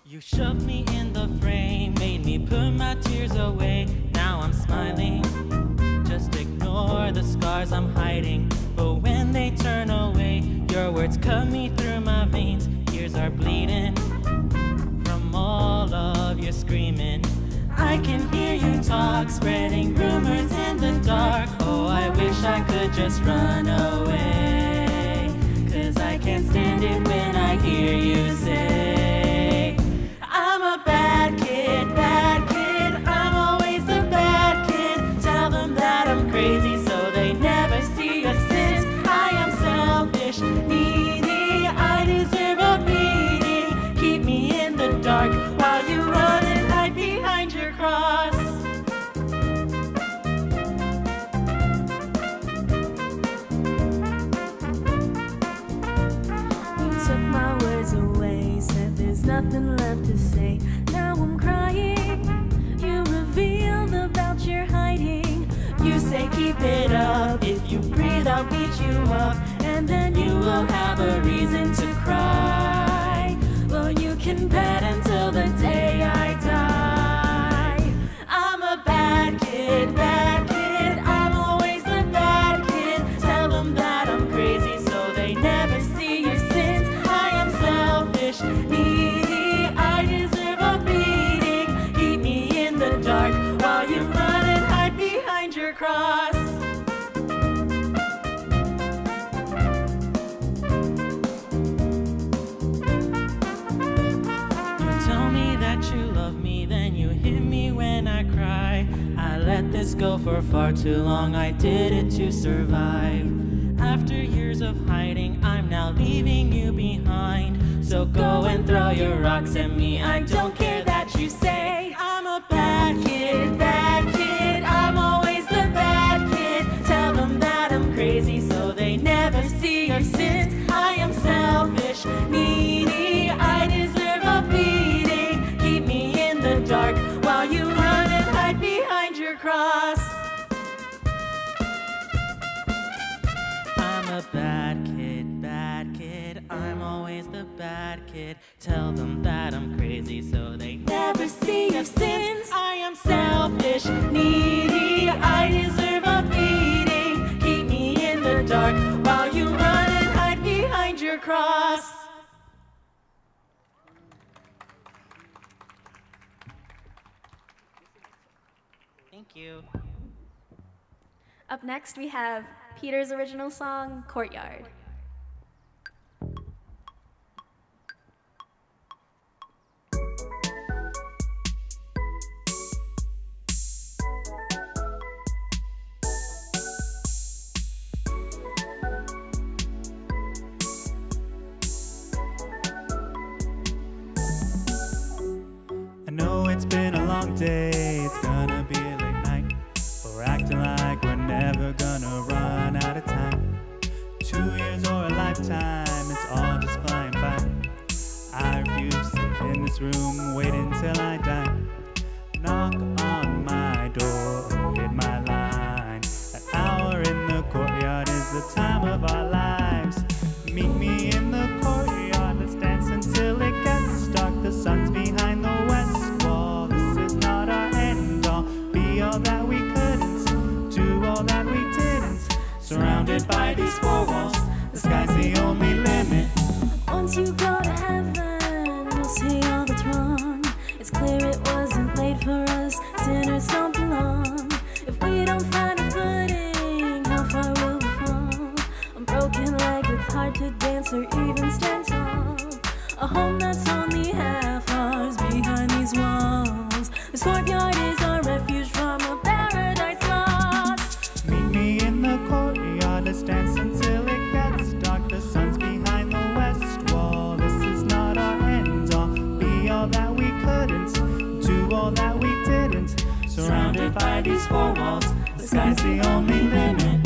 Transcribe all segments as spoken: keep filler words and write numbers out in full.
You shoved me in the frame, made me put my tears away. Now I'm smiling, just ignore the scars I'm hiding. But when they turn away, your words cut me through my veins. Ears are bleeding from all of your screaming. I can hear you talk, spreading rumors in the dark. Oh, I wish I could just run away, 'cause I can't stand it when I hear you say, I'm a bad kid, bad kid, I'm always the bad kid. Tell them that I'm crazy so they never see a sins. I am selfish, needy, I deserve a beating. Keep me in the dark while you run and hide behind your cross. You took my words away, said there's nothing left to say. Now I'm crying, you revealed about your hiding. You say keep it up, if you breathe I'll beat you up, and then you will have a reason to cry. Well, you can bet until the day I die. I'm a bad kid, bad kid, I'm always the bad kid. Tell them that I'm crazy so they never see your sins. I am selfish, needy, I deserve a beating. Keep me in the dark while you run and hide behind your cross. You love me, then you hit me when I cry. I let this go for far too long, I did it to survive. After years of hiding, I'm now leaving you behind. So go and throw your rocks at me, I don't care that you say I'm a bad kid, bad kid, I'm always the bad kid. Tell them that I'm crazy so they never see your sins. I am selfish, needy, I deserve a beating. Keep me in the dark while you run and hide behind your cross. I'm a bad kid, bad kid, I'm always the bad kid. Tell them that I'm crazy so they never see your sins. I am selfish, needy, I deserve a beating. Keep me in the dark while you run and hide behind your cross. Thank you. Up next, we have Peter's original song, Courtyard. I know it's been a long day, it's gonna be a late night. We're acting like we're never gonna run out of time. Two years or a lifetime, it's all just flying by. I refuse to sit in this room, wait until I die. Knock on my door, hit my line. That hour in the courtyard is the time of our lives. Meet me in the courtyard, let's dance until it gets dark. The sun's behind the west wall, this is not our end all. Be all that we couldn't, do all that we didn't. Surrounded by these four walls, the sky's the only limit. Once you go to heaven, you'll see all that's wrong. It's clear it wasn't made for us, sinners don't belong. If we don't find a footing, how far will we fall? On broken legs, it's hard to dance or even stand tall. A home that's only half ours behind these walls. This courtyard is our refuge from a paradise lost. Meet me in the courtyard, let's dance until it gets dark. The sun's behind the west wall, this is not our end all. Be all that we couldn't, do all that we didn't. Surrounded by these four walls, the sky's the only limit.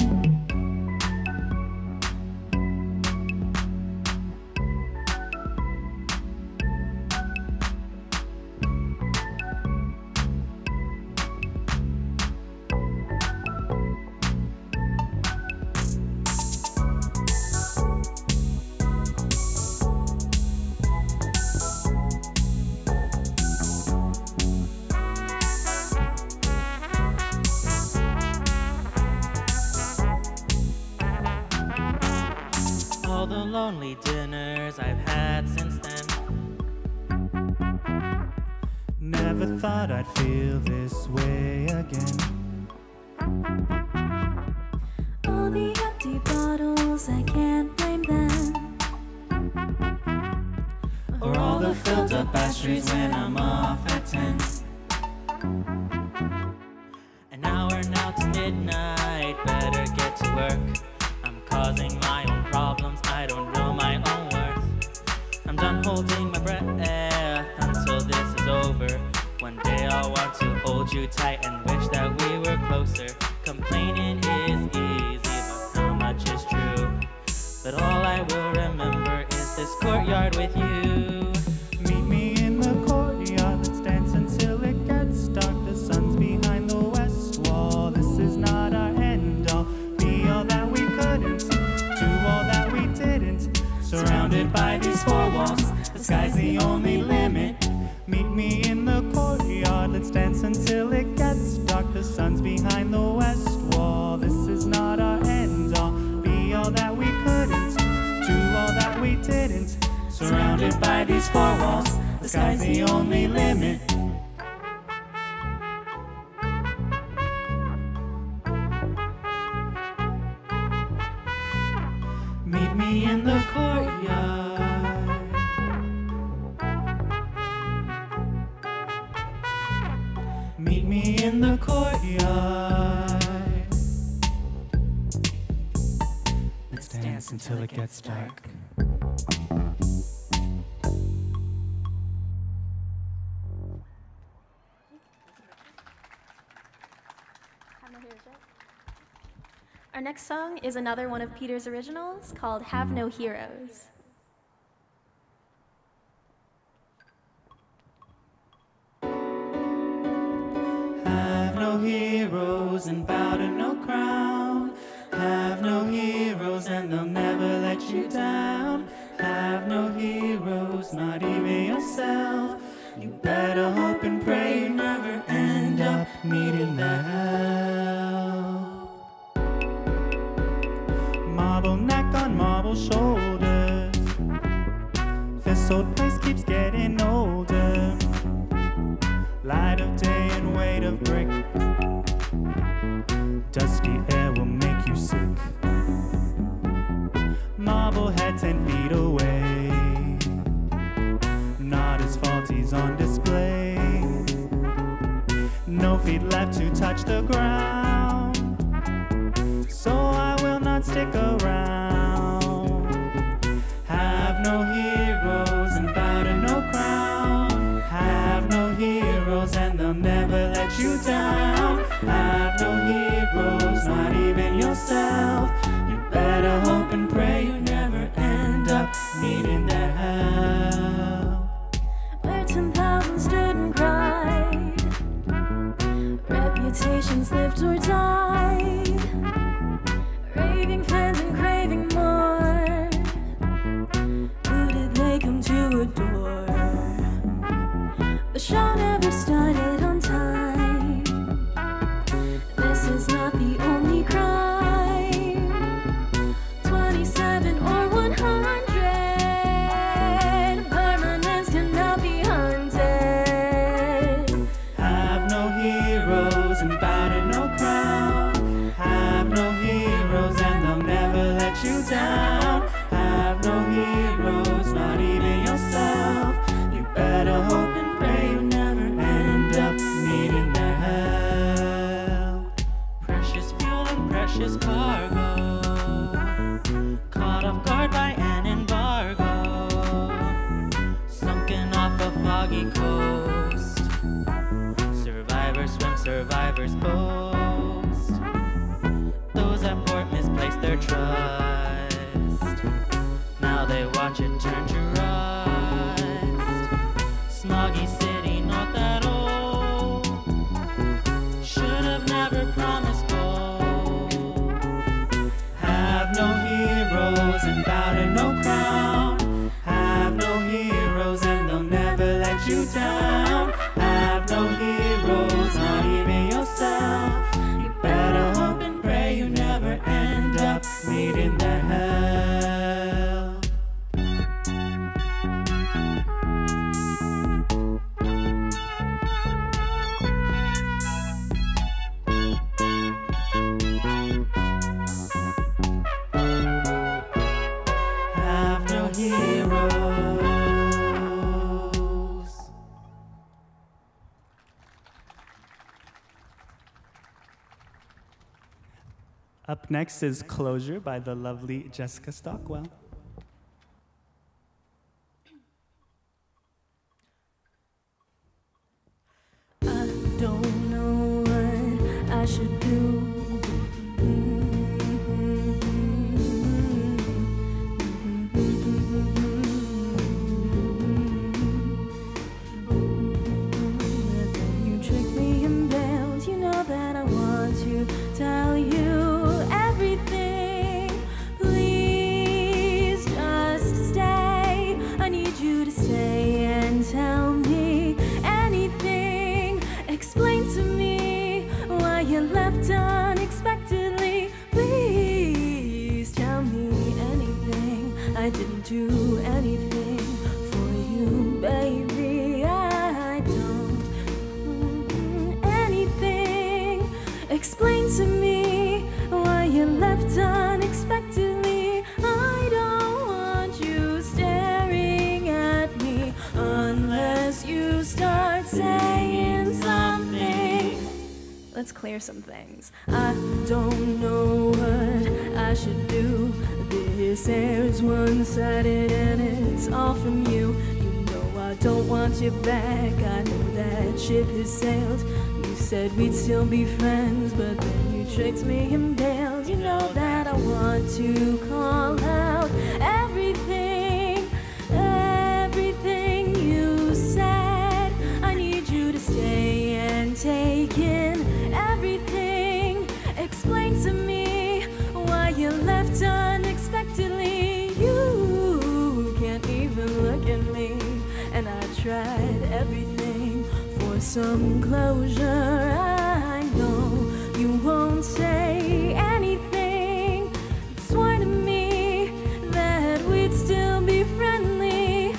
all the lonely dinners I've had since then. Never thought I'd feel this way again. All the empty bottles, I can't blame them. Or all the filled up ashtrays when I'm off at ten. An hour now to midnight, better get to work. I'm causing my own problems, I don't know my own worth. I'm done holding my breath until this is over. One day I'll want to hold you tight and wish that we were closer. Complaining is easy, but how much is true? But all I will remember is this courtyard with you. Meet me in the courtyard, let's dance until it gets dark. The sun's behind the west wall, this is not our end all. Be all that we couldn't, do all that we didn't. Surrounded by these four walls, the sky's the only limit. Meet me in the courtyard, let's dance until it gets dark. The sun's behind the west wall, this is not our end all. Be all that we couldn't, do all that we didn't. Surrounded by these four walls, the sky's the only limit. Meet me in the courtyard. Meet me in the courtyard. Let's dance until it gets dark. Our next song is another one of Peter's originals called Have No Heroes. Have no heroes and bow to no crown. Have no heroes and they'll never let you down. Have no heroes, not even yourself. You better hope and pray you never end up needing their help. Marble neck on marble shoulders, this old place keeps getting older. Light of day and weight of brick, dusty air will make you sick. Marble head ten feet away, not his fault he's on display. No feet left to touch the ground, so I will not stick around. Have no heroes and bow to no crown. Have no heroes and they'll never let you down. Have no heroes, not even yourself. You better hope and pray you never end up needing their help. Where ten thousand stood and cried, reputations lived or died. Raving fans and craving more, who did they come to adore? The show never started on time. This is not the only crime. Twenty-seven or one hundred, permanence cannot be hunted. Have no heroes and bow to no crown. Have no heroes and they'll never let you down. Have no heroes, not even yourself. You better hope and pray you never end up needing their help. Precious fuel and precious cargo, caught off guard by an embargo, sunken off a foggy coast. Survivors swim, survivors boast. Those at port misplaced their trust. Now they watch it turn to rust. Smoggy city, not that old. Should have never promised gold. Have no heroes and bow to no crown. Have no heroes and they'll never let you down. Have no heroes, not even yourself. You better hope and pray you never end up needing their help. Up next is Closure by the lovely Jessica Stockwell. I don't know what I should do. Tell you everything. Please just stay. I need you to stay and tell me anything. Explain to me why you left unexpectedly. Please tell me anything. I didn't do anything for you, baby. I don't. Mm, anything. Explain to me why you left unexpectedly. I don't want you staring at me unless you start saying something. Let's clear some things. I don't know what I should do. This air's one-sided and it's all from you. You know I don't want you back. I know that ship has sailed. You said we'd still be friends, but then you tricked me and bailed. You know that I want to call out everything, everything you said. I need you to stay and take in everything. Explain to me why you left unexpectedly. You can't even look at me, and I tried everything for some closure. I know you won't say anything. You swore to me that we'd still be friendly.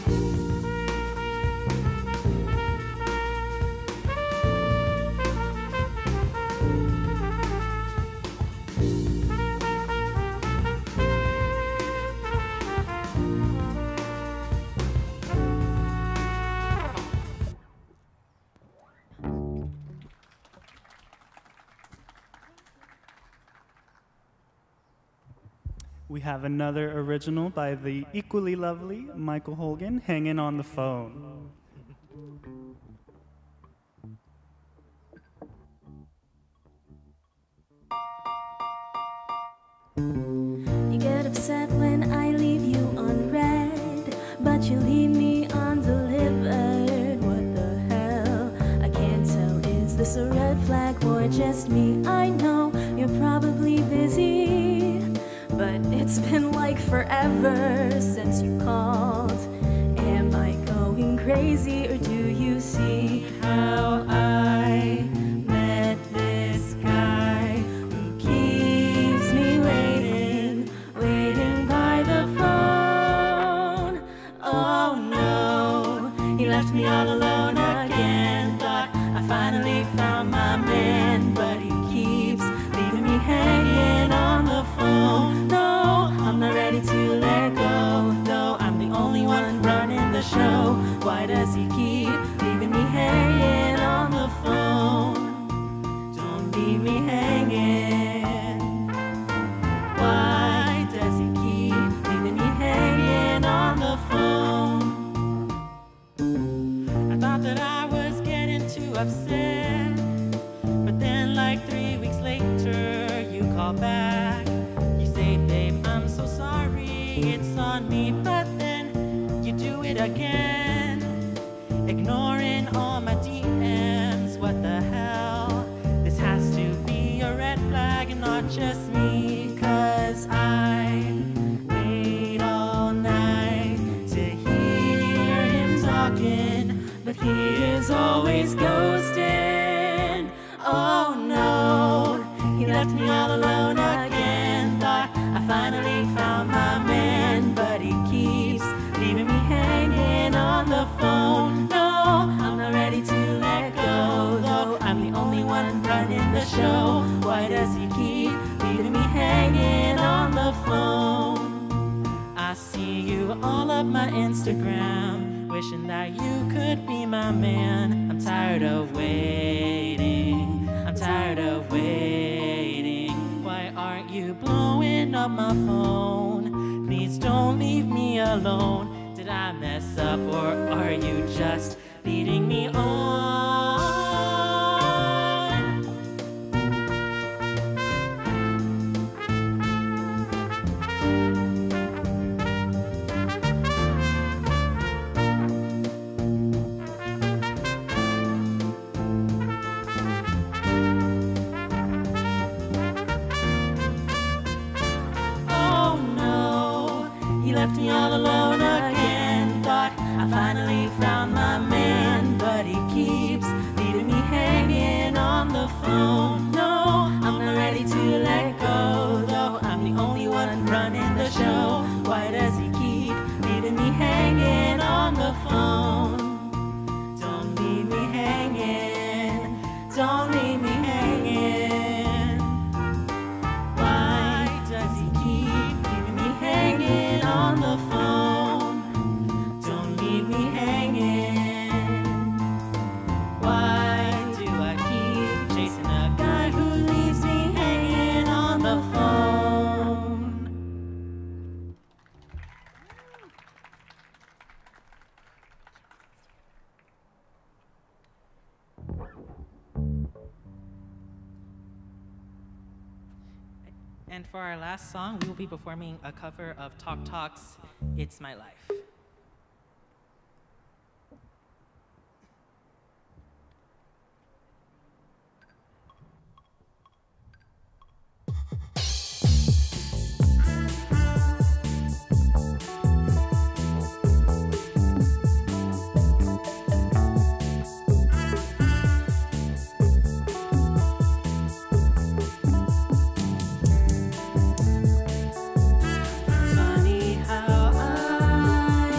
We have another original by the equally lovely Michael Holguin, Hanging on the Phone. You get upset when I leave you unread, but you leave me undelivered. What the hell? I can't tell. Is this a red flag or just me? I know you're probably busy, but it's been like forever since you called. Am I going crazy, or do you see how I met this guy who keeps me waiting, waiting by the phone? Oh no, he left me all alone again. Thought I finally found my man, but he keeps leaving me hanging on the phone. No, I'm not ready to let go, though I'm the only one running the show. Why does he keep leaving me hanging on the phone? Don't leave me hanging. Why does he keep leaving me hanging on the phone? I thought that I was getting too upset, but then like three weeks later you call back. You say, babe, I'm so sorry, it's on me, but then you do it again, ignoring all my D Ms. What the hell? This has to be a red flag and not just me, 'cause I wait all night to hear him talking, but he is always ghosting. Oh no, he left me all alone again. Thought I finally found my man, but he keeps leaving me hanging on the phone. No, I'm not ready to let go, though I'm the only one running the show. Why does he keep leaving me hanging on the phone? I see you all up my Instagram, wishing that you could be my man. I'm tired of waiting, I'm tired of waiting. Why aren't you blowing up my phone. Please don't leave me alone. Did I mess up or are you just leading me on? Left me all alone again. Thought I finally found my man, but he keeps leaving me hanging on the phone. No, I'm not ready to let go, though I'm the only one running the show. Why does he keep leaving me hanging on the phone? Don't leave me hanging, don't leave me hanging. Why does he keep leaving me hanging on the phone? Don't leave me hanging. Why do I keep chasing a guy who leaves me hanging on the phone? And for our last song, we will be performing a cover of Talk Talk's It's My Life. Funny how I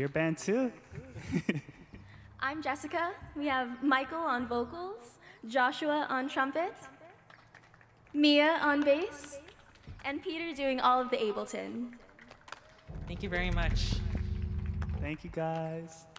your band too. I'm Jessica. We have Michael on vocals, Joshua on trumpet, Mia on bass, and Peter doing all of the Ableton. Thank you very much. Thank you, guys.